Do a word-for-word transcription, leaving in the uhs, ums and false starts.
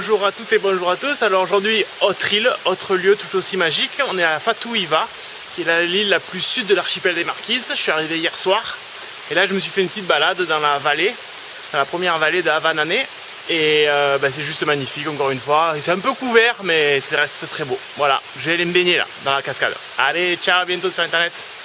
bonjour à toutes et bonjour à tous. Alors aujourd'hui, autre île, autre lieu tout aussi magique. On est à Fatuhiva, qui est l'île la plus sud de l'archipel des Marquises. Je suis arrivé hier soir et là je me suis fait une petite balade dans la vallée, dans la première vallée de Avanane. Et euh, bah, c'est juste magnifique encore une fois. C'est un peu couvert mais ça reste très beau. Voilà, je vais aller me baigner là, dans la cascade. Allez, ciao, à bientôt sur internet.